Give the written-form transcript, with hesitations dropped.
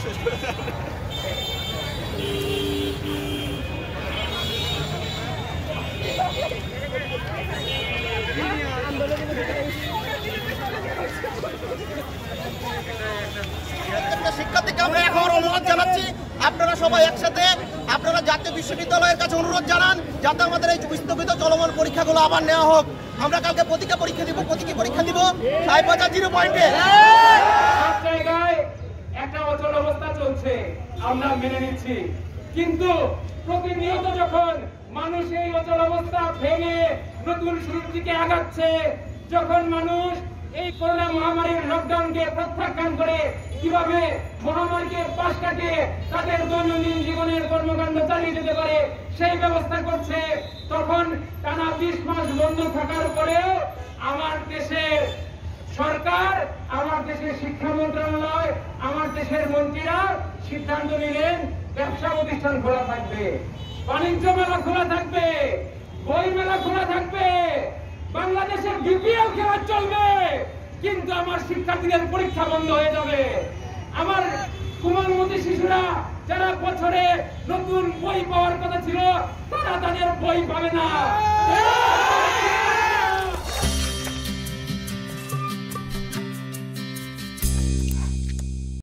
শিক্ষার্থীকে আমরা এখন অনুরোধ জানাচ্ছি, আপনারা সবাই একসাথে আপনারা জাতীয় বিশ্ববিদ্যালয়ের কাছে অনুরোধ জানান যাতে আমাদের এই স্থগিত চলমান পরীক্ষাগুলো আবার নেওয়া হোক। আমরা কালকে প্রতীকী পরীক্ষা দিব 0 পয়েন্টে। সব জায়গায় একটা অচল অবস্থা চলছে, আমরা মেনে নিচ্ছি, কিন্তু প্রতিনিয়ত যখন মানুষ এই অচল অবস্থা ভেঙে নতুন শুরুর দিকে আগাচ্ছে, যখন মানুষ এই করোনা মহামারীর লকডাউনকে প্রত্যাখ্যান করে কিভাবে মহামারীকে পাশ কাটিয়ে তাদের দৈনন্দিন জীবনের কর্মকাণ্ড চালিয়ে যেতে পারে সেই ব্যবস্থা করছে, তখন টানা 20 মাস বন্ধ থাকার পরেও আমার দেশের সরকার, আমার দেশের শিক্ষা মন্ত্রণালয়, আমার দেশের মন্ত্রীরা সিদ্ধান্ত নিলেন ব্যবসা প্রতিষ্ঠান খোলা থাকবে, বাণিজ্য মেলা খোলা থাকবে, বই মেলা খোলা থাকবে, বাংলাদেশের বিপিএল খেলা চলবে, কিন্তু আমার শিক্ষার্থীদের পরীক্ষা বন্ধ হয়ে যাবে। আমার কোমলমতি শিশুরা যারা বছরে নতুন বই পাওয়ার কথা ছিল তারা তাদের বই পাবে না।